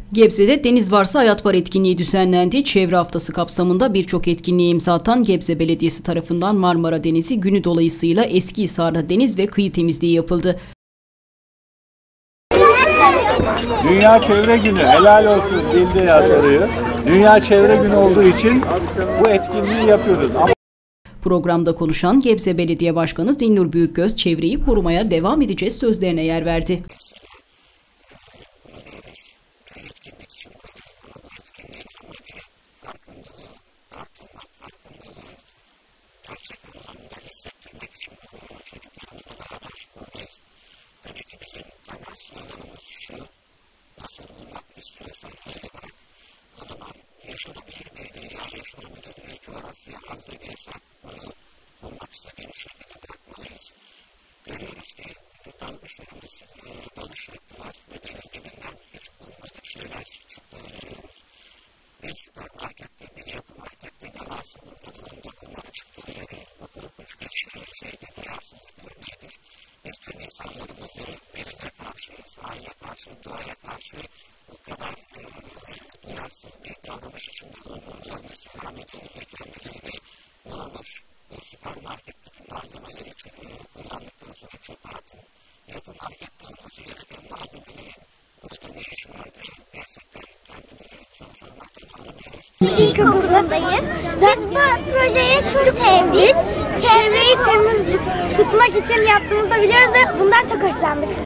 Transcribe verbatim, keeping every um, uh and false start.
Gebze'de Deniz Varsa Hayat Var etkinliği düzenlendi. Çevre haftası kapsamında birçok etkinliğe imza atan Gebze Belediyesi tarafından Marmara Denizi günü dolayısıyla Eskihisar'da deniz ve kıyı temizliği yapıldı. Dünya Çevre Günü, helal olsun dilde yazılıyor. Dünya Çevre Günü olduğu için bu etkinliği yapıyoruz. Programda konuşan Gebze Belediye Başkanı Zinnur Büyükgöz, çevreyi korumaya devam edeceğiz sözlerine yer verdi. Görüyoruz ki dalgıçlarımız dalış yaptılar ve denizde bilinen hiç bulunmadık şeyler çıktığını görüyoruz. Bir süpermarkette, bir yapı markette ne varsa burada bulundu, bunların çıktığı yeri bu korkunç bir şey, şeyde duyarsızlık örneğidir. Biz tüm insanlarımızı denize karşı, sahile karşı, doğaya karşı bu kadar e, duyarsız bir davranış içinde olmalarını istirham ediyoruz ve kendileri ne olur bu süpermarketteki malzemeleri için kullandıktan sonra çöpe atın. Yapı markette olması gereken malzemelerin burada ne iş var diye gerçekten kendimizi soru sormaktan alınıyoruz. İlkokuldayız. Biz bu projeyi çok sevdik. Çevreyi temiz tutmak için yaptığımızı biliyoruz ve bundan çok hoşlandık.